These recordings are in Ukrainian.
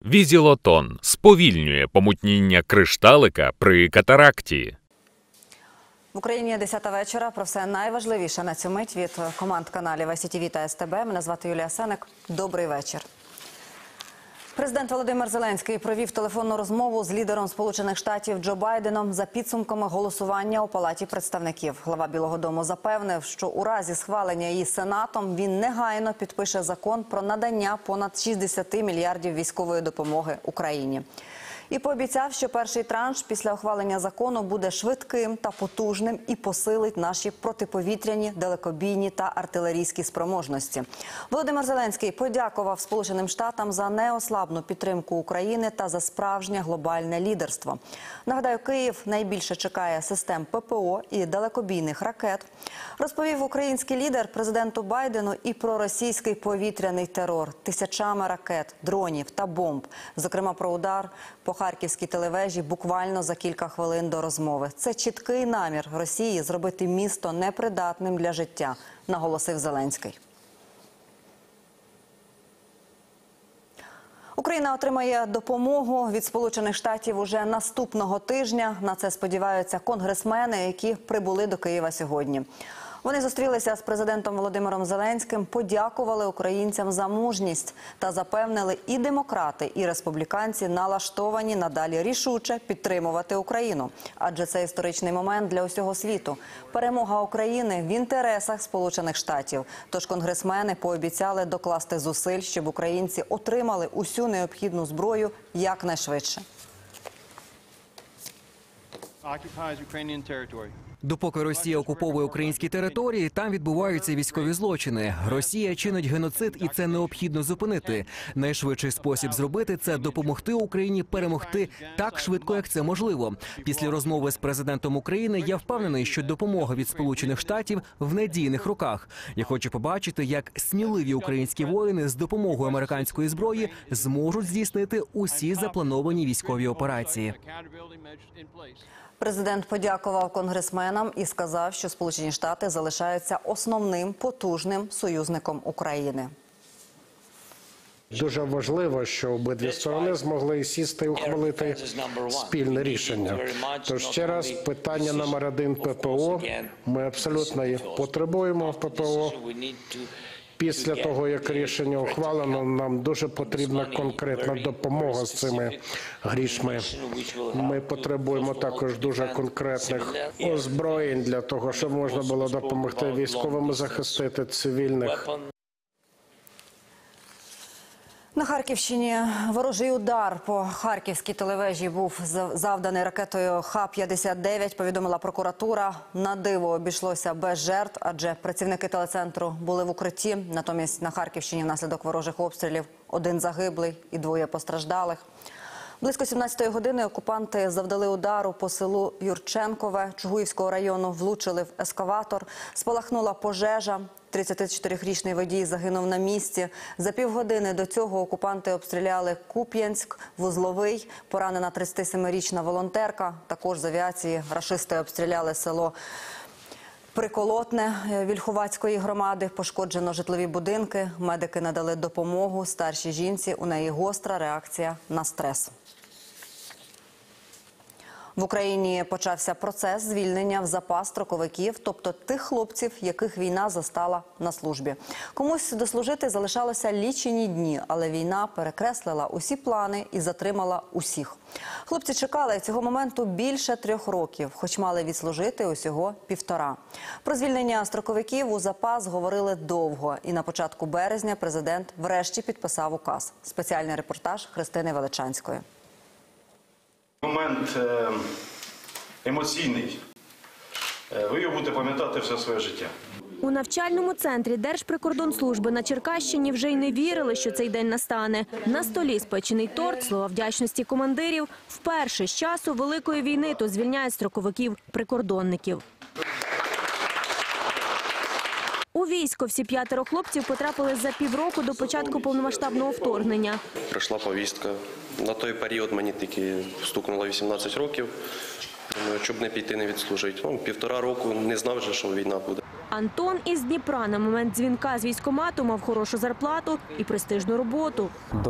Візілотон сповільнює помутніння кришталика при катаракті. В Україні 10 вечора. Про все найважливіше на цю мить від команд каналів ICTV та СТБ. Мене звати Юлія Сеник. Добрий вечір. Президент Володимир Зеленський провів телефонну розмову з лідером Сполучених Штатів Джо Байденом за підсумками голосування у Палаті представників. Глава Білого дому запевнив, що у разі схвалення її Сенатом він негайно підпише закон про надання понад 60 мільярдів військової допомоги Україні. І пообіцяв, що перший транш після ухвалення закону буде швидким та потужним і посилить наші протиповітряні, далекобійні та артилерійські спроможності. Володимир Зеленський подякував Сполученим Штатам за неослабну підтримку України та за справжнє глобальне лідерство. Нагадаю, Київ найбільше чекає систем ППО і далекобійних ракет. Розповів український лідер президенту Байдену і про російський повітряний терор тисячами ракет, дронів та бомб. Зокрема, про удар по Харківській телевежі буквально за кілька хвилин до розмови. Це чіткий намір Росії зробити місто непридатним для життя, наголосив Зеленський. Україна отримає допомогу від Сполучених Штатів уже наступного тижня. На це сподіваються конгресмени, які прибули до Києва сьогодні. Вони зустрілися з президентом Володимиром Зеленським, подякували українцям за мужність та запевнили, і демократи, і республіканці налаштовані надалі рішуче підтримувати Україну. Адже це історичний момент для усього світу. Перемога України в інтересах Сполучених Штатів. Тож конгресмени пообіцяли докласти зусиль, щоб українці отримали усю необхідну зброю якнайшвидше. Допоки Росія окуповує українські території, там відбуваються військові злочини. Росія чинить геноцид, і це необхідно зупинити. Найшвидший спосіб зробити – це допомогти Україні перемогти так швидко, як це можливо. Після розмови з президентом України я впевнений, що допомога від Сполучених Штатів в надійних руках. Я хочу побачити, як сміливі українські воїни з допомогою американської зброї зможуть здійснити усі заплановані військові операції. Президент подякував конгресменам і сказав, що Сполучені Штати залишаються основним потужним союзником України. Дуже важливо, що обидві сторони змогли сісти і ухвалити спільне рішення. Тож ще раз, питання номер 1 – ППО. Ми абсолютно їх потребуємо, ППО. Після того, як рішення ухвалено, нам дуже потрібна конкретна допомога з цими грішми. Ми потребуємо також дуже конкретних озброєнь для того, щоб можна було допомогти військовим захистити цивільних. На Харківщині ворожий удар по харківській телевежі був завданий ракетою Х-59, повідомила прокуратура. На диво обійшлося без жертв, адже працівники телецентру були в укритті. Натомість на Харківщині внаслідок ворожих обстрілів 1 загиблий і 2 постраждалих. Близько 17-ї години окупанти завдали удару по селу Юрченкове Чугуївського району, влучили в ескаватор, спалахнула пожежа. 34-річний водій загинув на місці. За півгодини до цього окупанти обстріляли Куп'янськ, Вузловий, поранена 37-річна волонтерка. Також з авіації рашисти обстріляли село Приколотне Вільховацької громади, пошкоджено житлові будинки. Медики надали допомогу старшій жінці, у неї гостра реакція на стрес. В Україні почався процес звільнення в запас строковиків, тобто тих хлопців, яких війна застала на службі. Комусь дослужити залишалося лічені дні, але війна перекреслила усі плани і затримала усіх. Хлопці чекали цього моменту більше 3 років, хоч мали відслужити усього 1,5. Про звільнення строковиків у запас говорили довго, і на початку березня президент врешті підписав указ. Спеціальний репортаж Христини Величанської. Момент емоційний. Ви його будете пам'ятати все своє життя. У навчальному центрі Держприкордонслужби на Черкащині вже й не вірили, що цей день настане. На столі спечений торт, слова вдячності командирів. Вперше з часу Великої війни то звільняють строковиків-прикордонників. У військо всі 5 хлопців потрапили за півроку до початку повномасштабного вторгнення. Прийшла повістка. На той період мені тільки стукнуло 18 років. Щоб не піти, не відслужити. 1,5 року не знав вже, що війна буде. Антон із Дніпра на момент дзвінка з військкомату мав хорошу зарплату і престижну роботу. До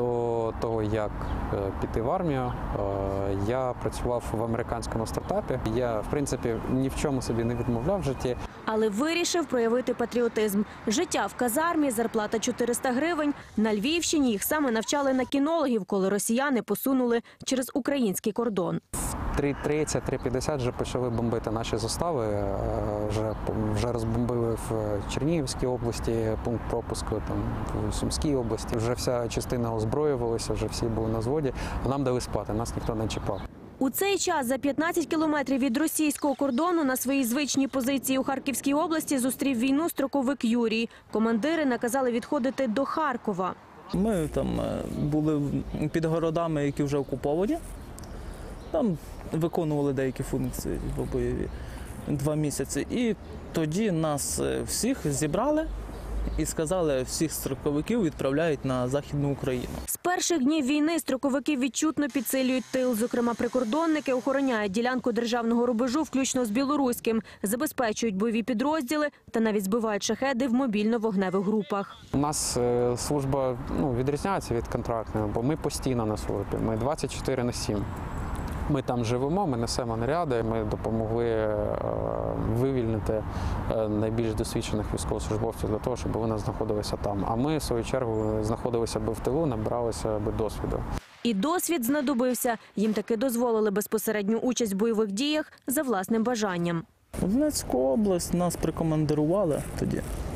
до того, як піти в армію, я працював в американському стартапі. Я, в принципі, ні в чому собі не відмовляв в житті. Але вирішив проявити патріотизм. Життя в казармі, зарплата 400 гривень. На Львівщині їх саме навчали на кінологів, коли росіяни посунули через український кордон. 3:30-3:50 вже почали бомбити наші застави. Вже розбомбили в Чернігівській області пункт пропуску, там в Сумській області. Вже вся частина озброювалася, вже всі були на зводі, а нам дали спати, нас ніхто не чіпав. У цей час за 15 кілометрів від російського кордону на своїй звичній позиції у Харківській області зустрів війну строковик Юрій. Командири наказали відходити до Харкова. Ми там були під городами, які вже окуповані. Там виконували деякі функції бойові 2 місяці. І тоді нас всіх зібрали і сказали, всіх строковиків відправляють на Західну Україну. З перших днів війни строковики відчутно підсилюють тил. Зокрема, прикордонники охороняють ділянку державного рубежу, включно з білоруським, забезпечують бойові підрозділи та навіть збивають шахеди в мобільно-вогневих групах. У нас служба відрізняється від контрактної, бо ми постійно на службі, ми 24/7. Ми там живемо, ми несемо наряди, ми допомогли вивільнити найбільш досвідчених військовослужбовців для того, щоб вони знаходилися там. А ми, в свою чергу, знаходилися би в тилу, набиралися би досвіду. І досвід знадобився. Їм таки дозволили безпосередню участь в бойових діях за власним бажанням. В Донецьку область нас прикомандирували тоді.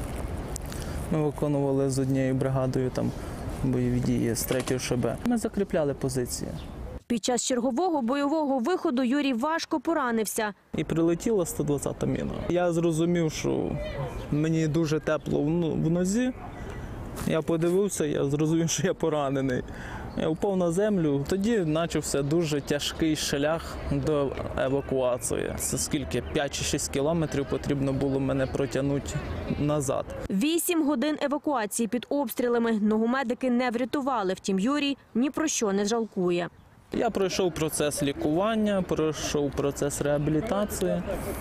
Ми виконували з однією бригадою там бойові дії з 3-ї ШБ. Ми закріпляли позиції. Під час чергового бойового виходу Юрій важко поранився. І прилетіла 120-та міна. Я зрозумів, що мені дуже тепло в нозі. Я подивився, я зрозумів, що я поранений. Я впав на землю. Тоді почався дуже тяжкий шлях до евакуації. Це скільки? 5 чи 6 кілометрів потрібно було мене протягнути назад. 8 годин евакуації під обстрілами. Ногу медики не врятували. Втім, Юрій ні про що не жалкує. Я пройшов процес лікування, пройшов процес реабілітації,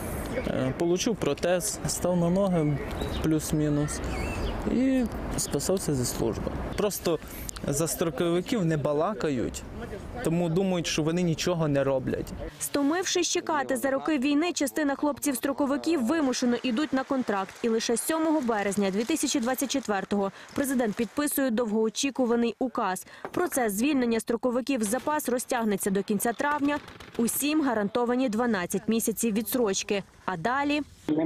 отримав протез, став на ноги плюс-мінус і спасався зі служби. Просто за строковиків не балакають, тому думають, що вони нічого не роблять. Стомившись чекати за роки війни, частина хлопців-строковиків вимушено йдуть на контракт. І лише 7 березня 2024-го президент підписує довгоочікуваний указ. Процес звільнення строковиків з запас розтягнеться до кінця травня. Усім гарантовані 12 місяців відстрочки. А далі...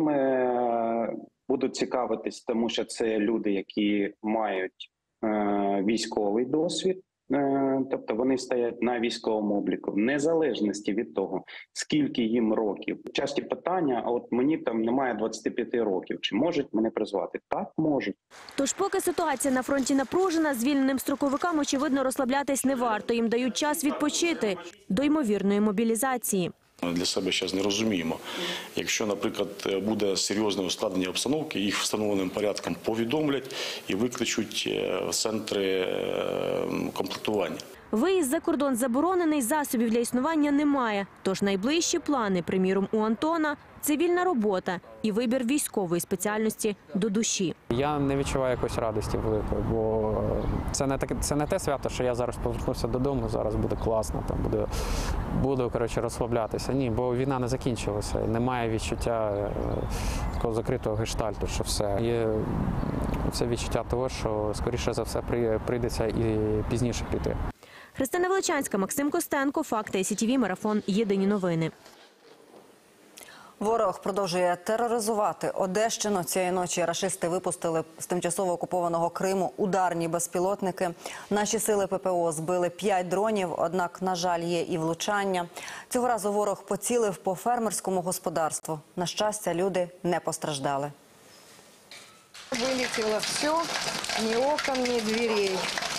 Ними будуть цікавитись, тому що це люди, які мають військовий досвід, тобто вони стоять на військовому обліку, в незалежності від того, скільки їм років. Часті питання, а от мені там немає 25 років, чи можуть мене призвати? Так, можуть. Тож поки ситуація на фронті напружена, звільненим строковикам, очевидно, розслаблятись не варто. Їм дають час відпочити до ймовірної мобілізації. Для себе зараз не розуміємо. Якщо, наприклад, буде серйозне ускладнення обстановки, їх встановленим порядком повідомлять і викличуть в центри комплектування. Виїзд за кордон заборонений, засобів для існування немає. Тож найближчі плани, приміром, у Антона – цивільна робота і вибір військової спеціальності до душі. Я не відчуваю якоїсь радості великої, бо це не те свято, що я зараз повернуся додому, зараз буде класно, там буду розслаблятися. Ні, бо війна не закінчилася, немає відчуття такого закритого гештальту, що все. Є це відчуття того, що скоріше за все прийдеться і пізніше піти. Христина Величанська, Максим Костенко, Факти СІТВ, Марафон, Єдині новини. Ворог продовжує тероризувати Одещину. Цієї ночі рашисти випустили з тимчасово окупованого Криму ударні безпілотники. Наші сили ППО збили 5 дронів, однак, на жаль, є і влучання. Цього разу ворог поцілив по фермерському господарству. На щастя, люди не постраждали. Вилетіло все, ні окон, ні дверей.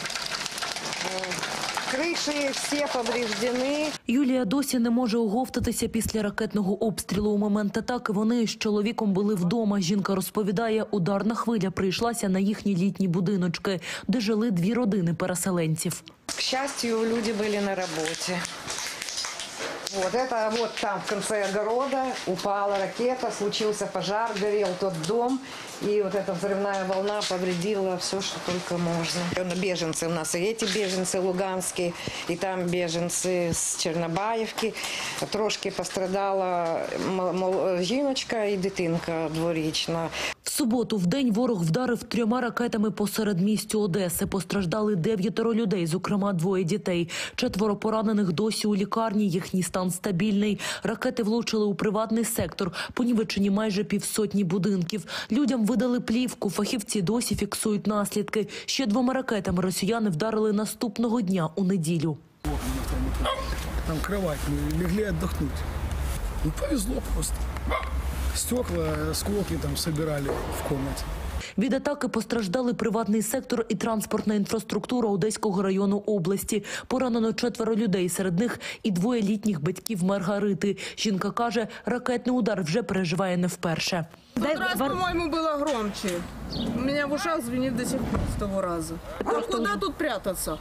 Криші всі повреждені. Юлія досі не може оговтатися після ракетного обстрілу. У момент атаки вони з чоловіком були вдома. Жінка розповідає, ударна хвиля прийшлася на їхні літні будиночки, де жили 2 родини переселенців. К щастю, люди були на роботі. Вот это вот там в конце огорода упала ракета, случился пожар, горел тот дом. И вот эта взрывная волна повредила все, что только можно. Беженцы у нас, и эти беженцы луганские, и там беженцы с Чорнобаївки. Трошки пострадала жіночка і дитинка дворічна. В суботу вдень ворог вдарив 3 ракетами по середмістю Одеси. Постраждали 9 людей, зокрема 2 дітей. 4 поранених досі у лікарні, їхній стан стабільний. Ракети влучили у приватний сектор, понівечені майже 500 будинків. Людям видали плівку, фахівці досі фіксують наслідки. Ще 2 ракетами росіяни вдарили наступного дня у неділю. Там кровать, мы легли отдохнуть. Ну, повезло просто. Стекла, осколки там собирали в комнате. Від атаки постраждали приватний сектор і транспортна інфраструктура Одеського району області. Поранено 4 людей, серед них і 2 літніх батьків Маргарити. Жінка каже, ракетний удар вже переживає не вперше. В тот раз, по-моему, было громче. У меня в ушах звенит до сих пор с того раза. А куда тут прятаться?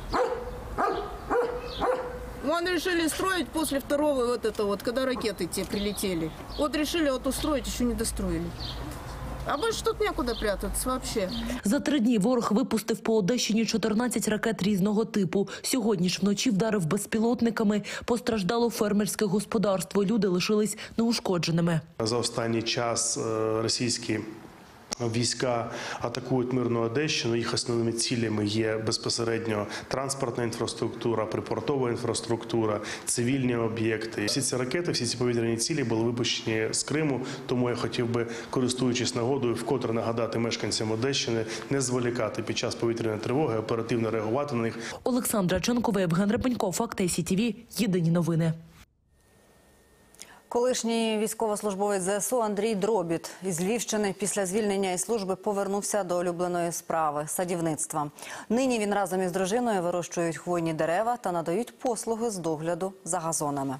Вон решили строить после второго вот это вот, когда ракеты те прилетели. Вот решили вот устроить, еще не достроили. А больше тут некуда прятаться вообще. За 3 дні ворог випустив по Одещині 14 ракет різного типу. Сьогодні ж вночі вдарив безпілотниками. Постраждало фермерське господарство. Люди лишились неушкодженими. За останній час російські війська атакують мирну Одещину. Їх основними цілями є безпосередньо транспортна інфраструктура, припортова інфраструктура, цивільні об'єкти. Всі ці ракети, всі ці повітряні цілі були випущені з Криму. Тому я хотів би, користуючись нагодою, вкотре нагадати мешканцям Одещини не зволікати під час повітряної тривоги, оперативно реагувати на них. Олександра Ченкова, Євген Репенько, Факти СІТВ. Єдині новини. Колишній військовослужбовець ЗСУ Андрій Дробіт із Львівщини після звільнення із служби повернувся до улюбленої справи – садівництва. Нині він разом із дружиною вирощують хвойні дерева та надають послуги з догляду за газонами.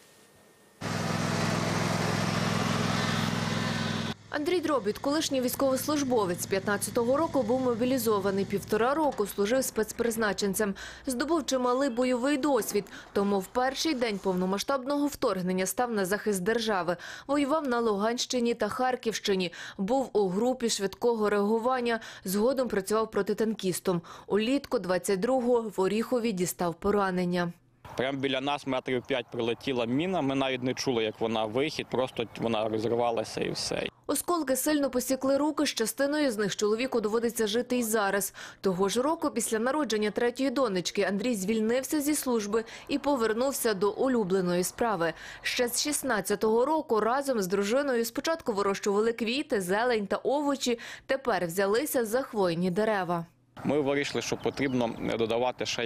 Андрій Дробіт, колишній військовослужбовець, з 15-го року був мобілізований, 1,5 року служив спецпризначенцем. Здобув чималий бойовий досвід, тому в перший день повномасштабного вторгнення став на захист держави. Воював на Луганщині та Харківщині, був у групі швидкого реагування, згодом працював протитанкістом. Улітку 22-го в Оріхові дістав поранення. Прямо біля нас 5 метрів прилетіла міна, ми навіть не чули, як вона вихід, просто вона розривалася і все. Осколки сильно посікли руки, з частиною з них чоловіку доводиться жити і зараз. Того ж року, після народження 3-ї донечки, Андрій звільнився зі служби і повернувся до улюбленої справи. Ще з 16-го року разом з дружиною спочатку вирощували квіти, зелень та овочі, тепер взялися за хвойні дерева. Ми вирішили, що потрібно додавати ще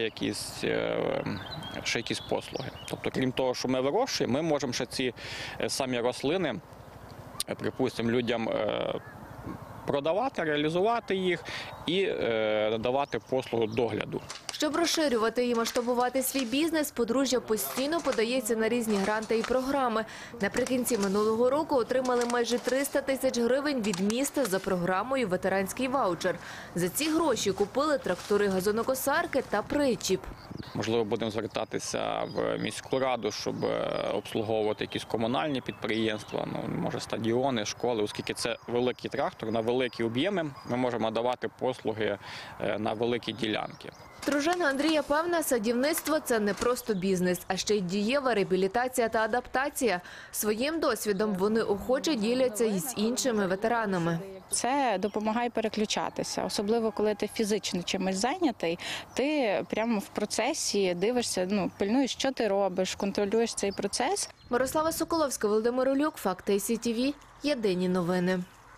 якісь послуги. Тобто, крім того, що ми вирощуємо, ми можемо ще ці самі рослини, припустимо, людям продавати, реалізувати їх і надавати послугу догляду. Щоб розширювати і масштабувати свій бізнес, подружжя постійно подається на різні гранти і програми. Наприкінці минулого року отримали майже 300 тисяч гривень від міста за програмою «Ветеранський ваучер». За ці гроші купили трактори, газонокосарки та причіп. Можливо, будемо звертатися в міську раду, щоб обслуговувати якісь комунальні підприємства, може стадіони, школи, оскільки це великий трактор, на великі об'єми ми можемо давати послуги на великі ділянки. Дружина Андрія певна, садівництво – це не просто бізнес, а ще й дієва реабілітація та адаптація. Своїм досвідом вони охоче діляться із іншими ветеранами. Це допомагає переключатися, особливо коли ти фізично чимось зайнятий, ти прямо в процесі дивишся, пильнуєш, що ти робиш, контролюєш цей процес. Мирослава Соколовська, Володимир Олюк, Факти СІТВ. Єдині новини.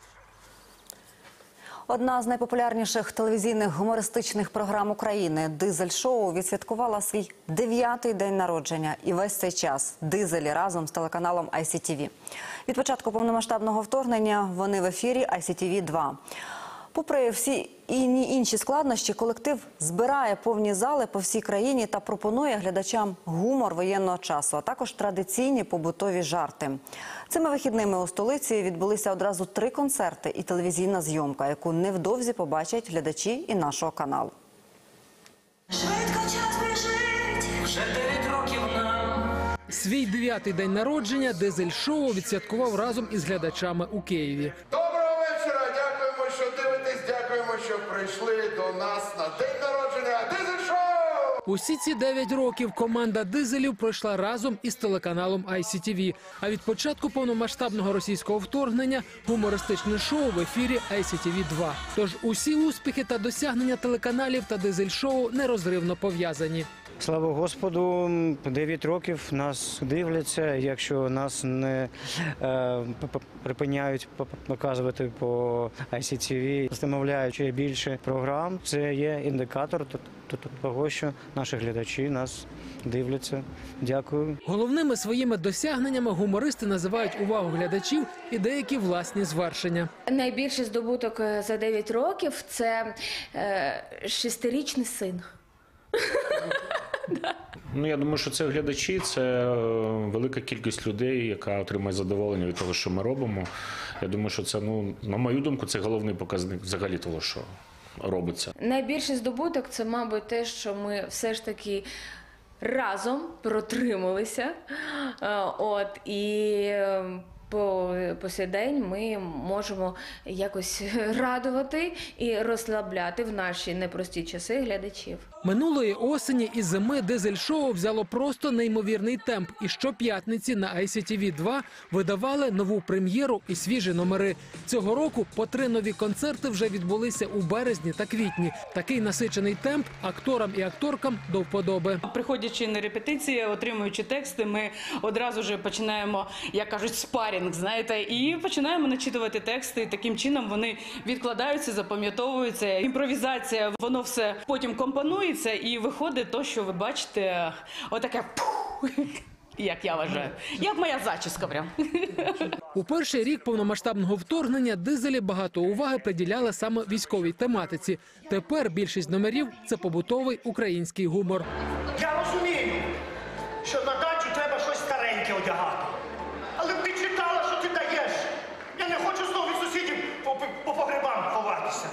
Одна з найпопулярніших телевізійних гумористичних програм України «Дизель-шоу» відсвяткувала свій 9-й день народження. І весь цей час «Дизелі» разом з телеканалом ICTV. Від початку повномасштабного вторгнення вони в ефірі ICTV-2. Попри всі інші складнощі, колектив збирає повні зали по всій країні та пропонує глядачам гумор воєнного часу, а також традиційні побутові жарти. Цими вихідними у столиці відбулися одразу 3 концерти і телевізійна зйомка, яку невдовзі побачать глядачі і нашого каналу. Швидко час біжить, вже 9 років нам. Свій 9-й день народження дизель-шоу відсвяткував разом із глядачами у Києві. Доброго вечора! Дякуємо, що дивитесь, дякуємо, що прийшли до нас на день народження Дизель-шоу! Усі ці 9 років команда дизелів пройшла разом із телеканалом ICTV. А від початку повномасштабного російського вторгнення гумористичне шоу в ефірі ICTV-2. Тож усі успіхи та досягнення телеканалів та дизель-шоу нерозривно пов'язані. Слава Господу, 9 років нас дивляться. Якщо нас не припиняють показувати по ICTV, замовляючи більше програм, це є індикатор того, що наші глядачі нас дивляться. Дякую. Головними своїми досягненнями гумористи називають увагу глядачів і деякі власні звершення. Найбільший здобуток за 9 років – це 6-річний син. Ну, я думаю, що це глядачі, це велика кількість людей, яка отримує задоволення від того, що ми робимо. Я думаю, що це, на мою думку, це головний показник взагалі того, що робиться. Найбільший здобуток – це, мабуть, те, що ми все ж таки разом протрималися. І по сей день ми можемо якось радувати і розслабляти в наші непрості часи глядачів. Минулої осені і зими дизель-шоу взяло просто неймовірний темп. І щоп'ятниці на ICTV-2 видавали нову прем'єру і свіжі номери. Цього року по 3 нові концерти вже відбулися у березні та квітні. Такий насичений темп акторам і акторкам до вподоби. Приходячи на репетиції, отримуючи тексти, ми одразу ж починаємо, як кажуть, спарінг, знаєте, і починаємо начитувати тексти. Таким чином вони відкладаються, запам'ятовуються. Імпровізація, воно все потім компонується і виходить то, що ви бачите, отаке як я вважаю, як моя зачіска прям. У перший рік повномасштабного вторгнення дизелі багато уваги приділяли саме військовій тематиці. Тепер більшість номерів – це побутовий український гумор. Я розумію, що на дачу треба щось стареньке одягати. Але б ти читала, що ти даєш. Я не хочу знову від сусідів по погребам ховатися.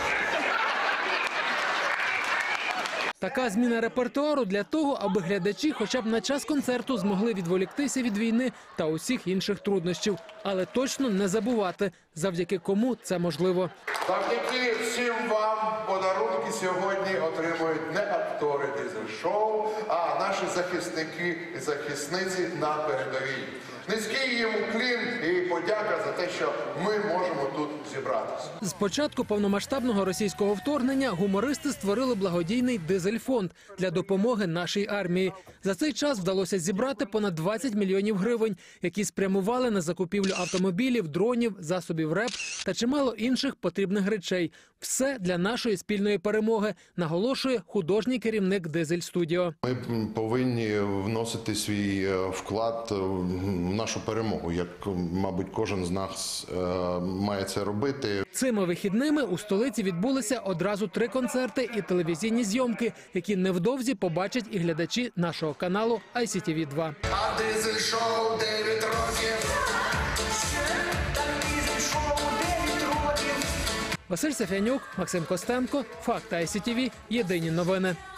Така зміна репертуару для того, аби глядачі хоча б на час концерту змогли відволіктися від війни та усіх інших труднощів. Але точно не забувати, завдяки кому це можливо. Завдяки всім вам подарунки сьогодні отримують не актори дизель-шоу, а наші захисники і захисниці на передовій. Низький їм уклін і подяка за те, що ми можемо тут зібратися. З початку повномасштабного російського вторгнення гумористи створили благодійний дизель-фонд для допомоги нашій армії. За цей час вдалося зібрати понад 20 мільйонів гривень, які спрямували на закупівлю автомобілів, дронів, засобів РЕП та чимало інших потрібних речей. Все для нашої спільної перемоги, наголошує художній керівник Дизель-студіо. Ми повинні вносити свій вклад в нашу перемогу, як, мабуть, кожен з нас має це робити. Цими вихідними у столиці відбулися одразу 3 концерти і телевізійні зйомки, які невдовзі побачать і глядачі нашого каналу ICTV-2. А дизель-шоу 9 років. Василь Сафянюк, Максим Костенко, Факти ICTV, єдині новини.